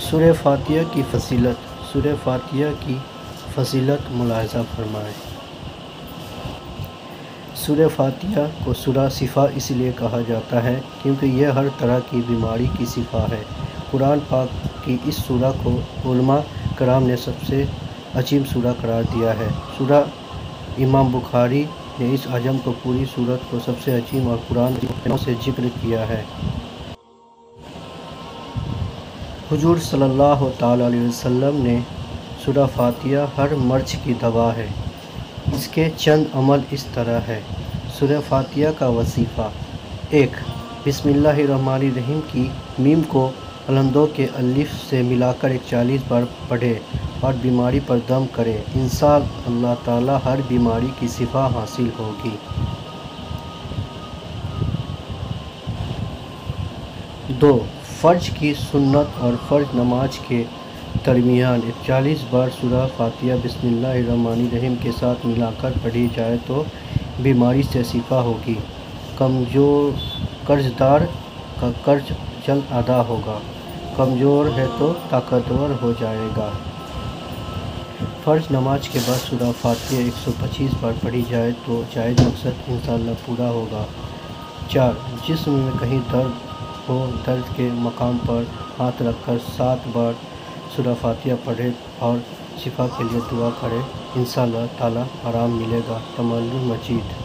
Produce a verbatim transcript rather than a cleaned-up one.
سورہ فاتحہ کی فضیلت سورہ فاتحہ کی فضیلت ملاحظہ فرمائیں۔ سورہ فاتحہ کو سورہ شفا اس لیے کہا جاتا ہے کیونکہ یہ ہر طرح کی بیماری کی شفا ہے۔ قرآن پاک کی اس سورہ کو علماء کرام نے سب سے عظیم سورہ قرار دیا ہے۔ سورہ امام بخاری نے اس عظم کو پوری سورت کو سب سے عظیم اور قرآن سے ذکر کیا ہے۔ حضور صلی اللہ تعالیٰ علیہ وسلم نے سورہ فاتحہ ہر مرض کی دوا ہے۔ اس کے چند عمل اس طرح ہے۔ سورہ فاتحہ کا وظیفہ: ایک بسم اللہ الرحمن الرحیم کی میم کو الندوں کے الف سے ملا کر اکتالیس بار پڑھے اور بیماری پر دم کرے، انشاء اللہ تعالیٰ ہر بیماری کی شفا حاصل ہوگی۔ دو فرض کی سنت اور فرض نماز کے درمیان اکتالیس بار سورہ فاتحہ بسم اللہ الرحمن الرحیم کے ساتھ ملا کر پڑھی جائے تو بیماری سے شفا ہوگی۔ کمزور قرض دار کا قرض جلد ادا ہوگا، کمزور ہے تو طاقتور ہو جائے گا۔ فرض نماز کے بعد سورہ فاتحہ ایک سو پچیس بار پڑھی جائے تو جائز مقصد انشاءاللہ پورا ہوگا۔ چار جسم میں کہیں درد ہو، درد کے مقام پر ہاتھ رکھ کر سات بار سورہ فاتحہ پڑھے اور شفا کے لیے دعا کرے، انشاءاللہ تعالیٰ آرام ملے گا۔ تمام مجید۔